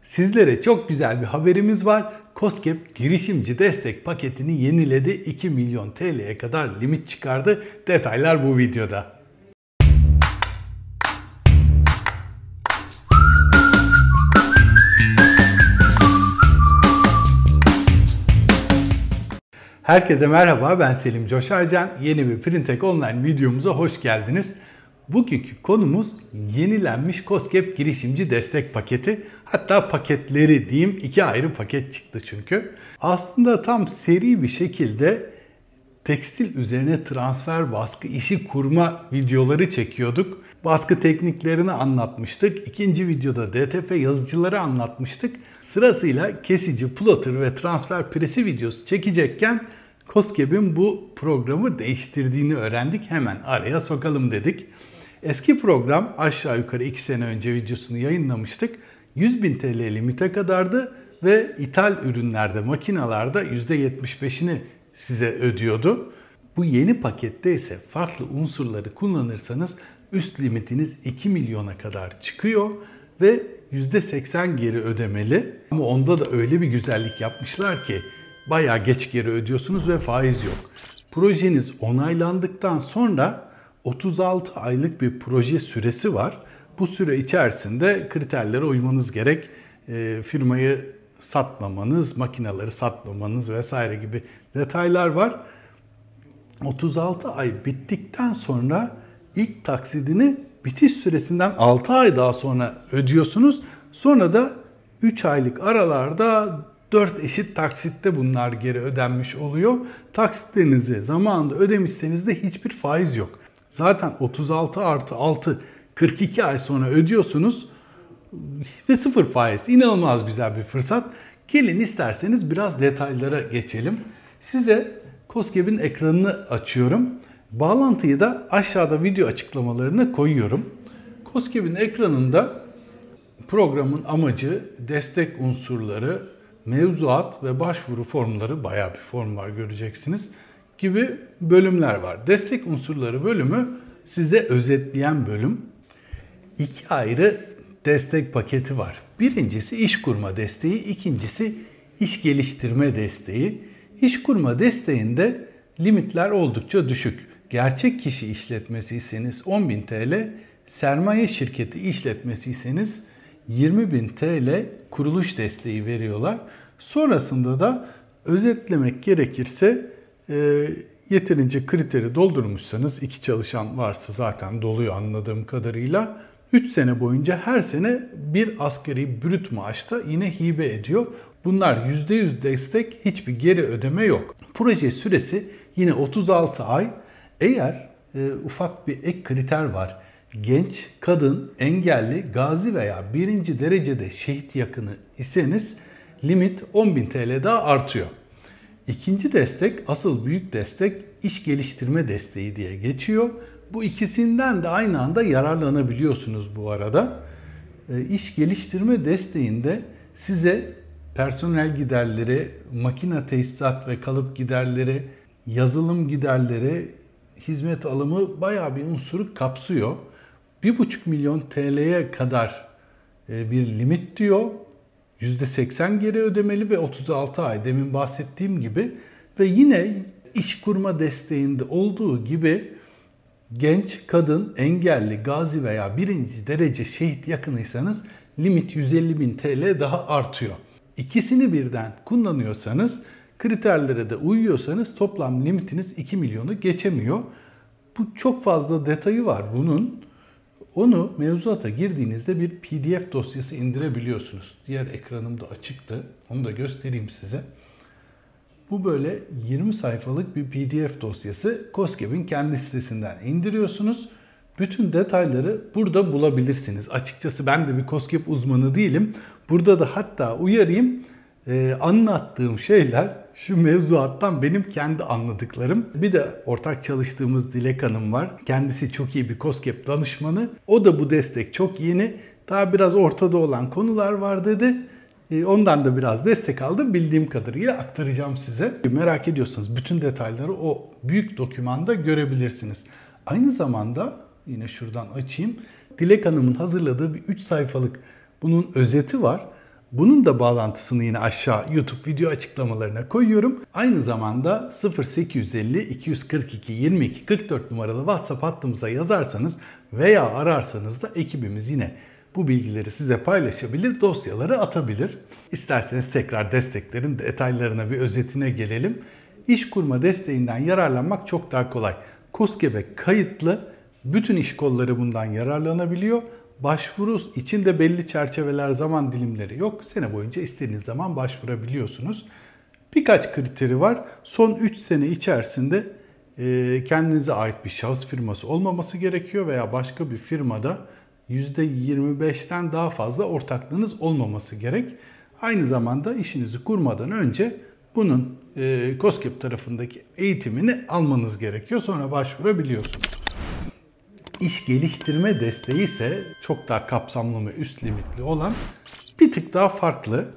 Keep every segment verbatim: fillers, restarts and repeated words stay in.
Sizlere çok güzel bir haberimiz var. KOSGEB girişimci destek paketini yeniledi. iki milyon T L'ye kadar limit çıkardı. Detaylar bu videoda. Herkese merhaba, ben Selim Coşarcan. Yeni bir Printek Online videomuza hoş geldiniz. Bugünkü konumuz yenilenmiş KOSGEB girişimci destek paketi. Hatta paketleri diyeyim, iki ayrı paket çıktı çünkü. Aslında tam seri bir şekilde tekstil üzerine transfer baskı işi kurma videoları çekiyorduk. Baskı tekniklerini anlatmıştık. İkinci videoda D T P yazıcıları anlatmıştık. Sırasıyla kesici, plotter ve transfer presi videosu çekecekken KOSGEB'in bu programı değiştirdiğini öğrendik. Hemen araya sokalım dedik. Eski program aşağı yukarı iki sene önce videosunu yayınlamıştık. yüz bin T L limite kadardı ve ithal ürünlerde, makinalarda yüzde yetmiş beşini size ödüyordu. Bu yeni pakette ise farklı unsurları kullanırsanız üst limitiniz iki milyona kadar çıkıyor ve yüzde seksen geri ödemeli. Ama onda da öyle bir güzellik yapmışlar ki bayağı geç geri ödüyorsunuz ve faiz yok. Projeniz onaylandıktan sonra otuz altı aylık bir proje süresi var. Bu süre içerisinde kriterlere uymanız gerek. E, firmayı satmamanız, makineleri satmamanız vesaire gibi detaylar var. otuz altı ay bittikten sonra ilk taksidini bitiş süresinden altı ay daha sonra ödüyorsunuz. Sonra da üç aylık aralarda dört eşit taksitte bunlar geri ödenmiş oluyor. Taksitlerinizi zamanında ödemişseniz de hiçbir faiz yok. Zaten otuz altı artı altı kırk iki ay sonra ödüyorsunuz ve sıfır faiz. İnanılmaz güzel bir fırsat. Gelin isterseniz biraz detaylara geçelim. Size KOSGEB'in ekranını açıyorum. Bağlantıyı da aşağıda video açıklamalarına koyuyorum. KOSGEB'in ekranında programın amacı, destek unsurları, mevzuat ve başvuru formları, bayağı bir form var göreceksiniz, gibi bölümler var. Destek unsurları bölümü size özetleyen bölüm. İki ayrı destek paketi var. Birincisi iş kurma desteği, ikincisi iş geliştirme desteği. İş kurma desteğinde limitler oldukça düşük. Gerçek kişi işletmesiyseniz on bin T L, sermaye şirketi işletmesiyseniz yirmi bin T L kuruluş desteği veriyorlar. Sonrasında da özetlemek gerekirse e, yeterince kriteri doldurmuşsanız, iki çalışan varsa zaten doluyor anladığım kadarıyla, üç sene boyunca her sene bir asgari brüt maaşta yine hibe ediyor. Bunlar yüzde yüz destek, hiçbir geri ödeme yok. Proje süresi yine otuz altı ay. Eğer e, ufak bir ek kriter var. Genç, kadın, engelli, gazi veya birinci derecede şehit yakını iseniz limit on bin T L daha artıyor. İkinci destek, asıl büyük destek iş geliştirme desteği diye geçiyor. Bu ikisinden de aynı anda yararlanabiliyorsunuz bu arada. E, iş geliştirme desteğinde size personel giderleri, makine tesisat ve kalıp giderleri, yazılım giderleri, hizmet alımı bayağı bir unsuru kapsıyor. bir buçuk milyon T L'ye kadar bir limit diyor. yüzde seksen geri ödemeli ve otuz altı ay, demin bahsettiğim gibi. Ve yine iş kurma desteğinde olduğu gibi genç, kadın, engelli, gazi veya birinci derece şehit yakınıysanız limit yüz elli bin T L daha artıyor. İkisini birden kullanıyorsanız, kriterlere de uyuyorsanız toplam limitiniz iki milyonu geçemiyor. Bu çok fazla detayı var bunun. Onu mevzuata girdiğinizde bir P D F dosyası indirebiliyorsunuz. Diğer ekranım da açıktı. Onu da göstereyim size. Bu böyle yirmi sayfalık bir P D F dosyası. KOSGEB'in kendi sitesinden indiriyorsunuz. Bütün detayları burada bulabilirsiniz. Açıkçası ben de bir KOSGEB uzmanı değilim. Burada da hatta uyarayım, e, anlattığım şeyler şu mevzuattan benim kendi anladıklarım. Bir de ortak çalıştığımız Dilek Hanım var. Kendisi çok iyi bir KOSGEB danışmanı. O da bu destek çok yeni, daha biraz ortada olan konular var dedi. E, ondan da biraz destek aldım. Bildiğim kadarıyla aktaracağım size. Merak ediyorsanız bütün detayları o büyük dokümanda görebilirsiniz. Aynı zamanda yine şuradan açayım. Dilek Hanım'ın hazırladığı bir üç sayfalık bunun özeti var. Bunun da bağlantısını yine aşağı YouTube video açıklamalarına koyuyorum. Aynı zamanda sıfır sekiz elli iki yüz kırk iki yirmi iki kırk dört numaralı WhatsApp hattımıza yazarsanız veya ararsanız da ekibimiz yine bu bilgileri size paylaşabilir, dosyaları atabilir. İsterseniz tekrar desteklerin detaylarına bir özetine gelelim. İş kurma desteğinden yararlanmak çok daha kolay. KOSGEB'e kayıtlı, bütün iş kolları bundan yararlanabiliyor. Başvuru için de belli çerçeveler, zaman dilimleri yok. Sene boyunca istediğiniz zaman başvurabiliyorsunuz. Birkaç kriteri var. Son üç sene içerisinde kendinize ait bir şahıs firması olmaması gerekiyor veya başka bir firmada yüzde yirmi beşten daha fazla ortaklığınız olmaması gerek. Aynı zamanda işinizi kurmadan önce bunun e, KOSGEB tarafındaki eğitimini almanız gerekiyor. Sonra başvurabiliyorsunuz. İş geliştirme desteği ise çok daha kapsamlı ve üst limitli olan bir tık daha farklı.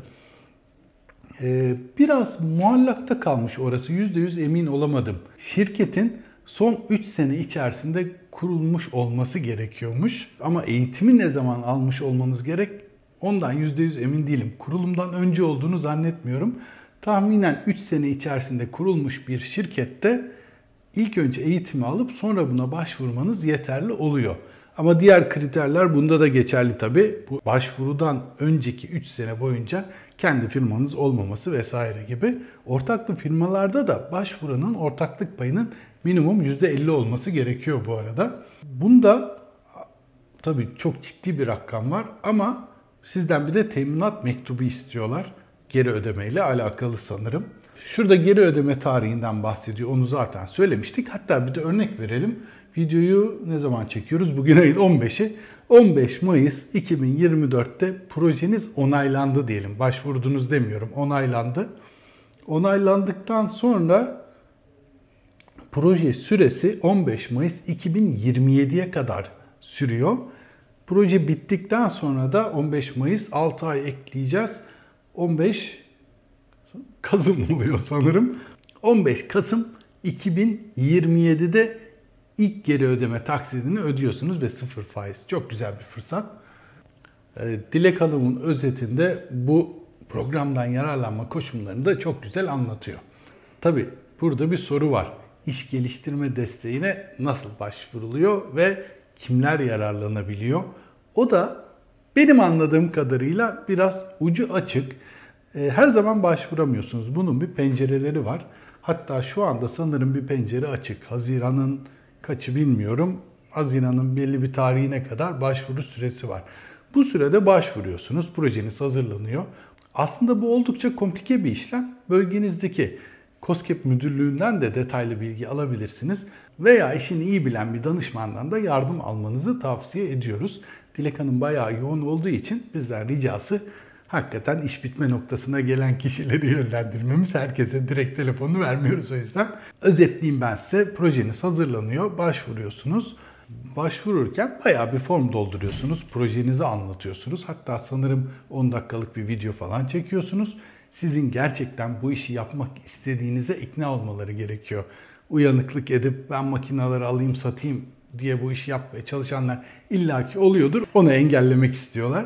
Ee, biraz muallakta kalmış orası. yüzde yüz emin olamadım. Şirketin son üç sene içerisinde kurulmuş olması gerekiyormuş. Ama eğitimi ne zaman almış olmanız gerek? Ondan yüzde yüz emin değilim. Kurulumdan önce olduğunu zannetmiyorum. Tahminen üç sene içerisinde kurulmuş bir şirkette ilk önce eğitimi alıp sonra buna başvurmanız yeterli oluyor. Ama diğer kriterler bunda da geçerli tabii. Bu başvurudan önceki üç sene boyunca kendi firmanız olmaması vesaire gibi. Ortaklı firmalarda da başvuranın ortaklık payının minimum yüzde elli olması gerekiyor bu arada. Bunda tabii çok ciddi bir rakam var ama sizden bir de teminat mektubu istiyorlar. Geri ödemeyle alakalı sanırım. Şurada geri ödeme tarihinden bahsediyor. Onu zaten söylemiştik. Hatta bir de örnek verelim. Videoyu ne zaman çekiyoruz? Bugün ayın on beşi. on beş Mayıs iki bin yirmi dörtte projeniz onaylandı diyelim. Başvurdunuz demiyorum. Onaylandı. Onaylandıktan sonra proje süresi on beş Mayıs iki bin yirmi yediye kadar sürüyor. Proje bittikten sonra da on beş Mayıs altı ay ekleyeceğiz. on beş Kasım oluyor sanırım. on beş Kasım iki bin yirmi yedide ilk geri ödeme taksidini ödüyorsunuz ve sıfır faiz. Çok güzel bir fırsat. Dilek Hanım'ın özetinde bu programdan yararlanma koşullarını da çok güzel anlatıyor. Tabii burada bir soru var. İş geliştirme desteğine nasıl başvuruluyor ve kimler yararlanabiliyor? O da benim anladığım kadarıyla biraz ucu açık. Her zaman başvuramıyorsunuz. Bunun bir pencereleri var. Hatta şu anda sanırım bir pencere açık. Haziran'ın kaçı bilmiyorum. Haziran'ın belli bir tarihine kadar başvuru süresi var. Bu sürede başvuruyorsunuz. Projeniz hazırlanıyor. Aslında bu oldukça komplike bir işlem. Bölgenizdeki KOSGEB müdürlüğünden de detaylı bilgi alabilirsiniz. Veya işini iyi bilen bir danışmandan da yardım almanızı tavsiye ediyoruz. Dilek Hanım bayağı yoğun olduğu için bizden ricası hakikaten iş bitme noktasına gelen kişileri yönlendirmemiz. Herkese direkt telefonu vermiyoruz o yüzden. Özetleyeyim ben size. Projeniz hazırlanıyor, başvuruyorsunuz. Başvururken bayağı bir form dolduruyorsunuz. Projenizi anlatıyorsunuz. Hatta sanırım on dakikalık bir video falan çekiyorsunuz. Sizin gerçekten bu işi yapmak istediğinize ikna olmaları gerekiyor. Uyanıklık edip ben makineleri alayım satayım diye bu işi yapmaya çalışanlar illaki oluyordur. Onu engellemek istiyorlar.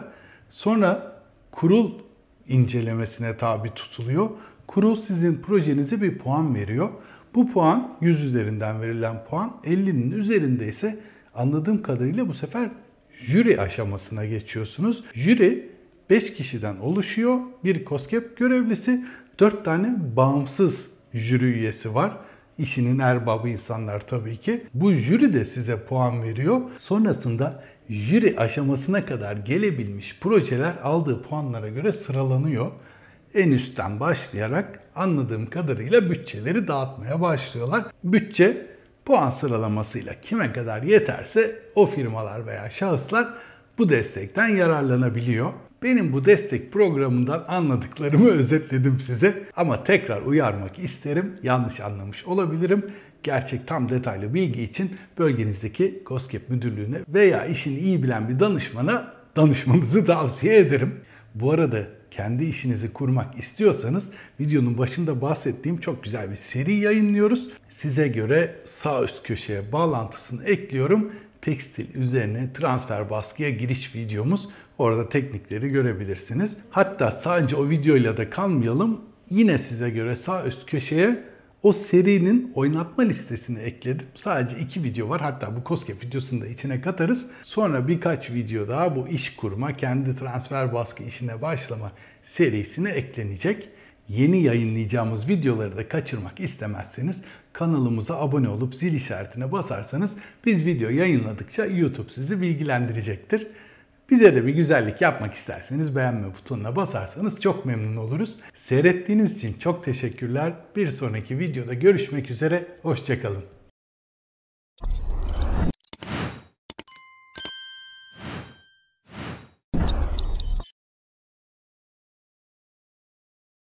Sonra kurul incelemesine tabi tutuluyor. Kurul sizin projenize bir puan veriyor. Bu puan yüz üzerinden verilen puan ellinin üzerinde ise anladığım kadarıyla bu sefer jüri aşamasına geçiyorsunuz. Jüri beş kişiden oluşuyor. Bir KOSGEB görevlisi, dört tane bağımsız jüri üyesi var. İşinin erbabı insanlar tabii ki. Bu jüri de size puan veriyor. Sonrasında jüri aşamasına kadar gelebilmiş projeler aldığı puanlara göre sıralanıyor. En üstten başlayarak anladığım kadarıyla bütçeleri dağıtmaya başlıyorlar. Bütçe puan sıralamasıyla kime kadar yeterse o firmalar veya şahıslar bu destekten yararlanabiliyor. Benim bu destek programından anladıklarımı özetledim size. Ama tekrar uyarmak isterim. Yanlış anlamış olabilirim. Gerçek tam detaylı bilgi için bölgenizdeki KOSGEB müdürlüğüne veya işini iyi bilen bir danışmana danışmanızı tavsiye ederim. Bu arada kendi işinizi kurmak istiyorsanız videonun başında bahsettiğim çok güzel bir seri yayınlıyoruz. Size göre sağ üst köşeye bağlantısını ekliyorum. tekstil üzerine transfer baskıya giriş videomuz. Orada teknikleri görebilirsiniz. Hatta sadece o videoyla da kalmayalım. Yine size göre sağ üst köşeye o serinin oynatma listesini ekledim. Sadece iki video var. Hatta bu KOSGEB videosunu da içine katarız. Sonra birkaç video daha bu iş kurma, kendi transfer baskı işine başlama serisine eklenecek. Yeni yayınlayacağımız videoları da kaçırmak istemezseniz kanalımıza abone olup zil işaretine basarsanız biz video yayınladıkça YouTube sizi bilgilendirecektir. Bize de bir güzellik yapmak isterseniz beğenme butonuna basarsanız çok memnun oluruz. Seyrettiğiniz için çok teşekkürler. Bir sonraki videoda görüşmek üzere. Hoşça kalın.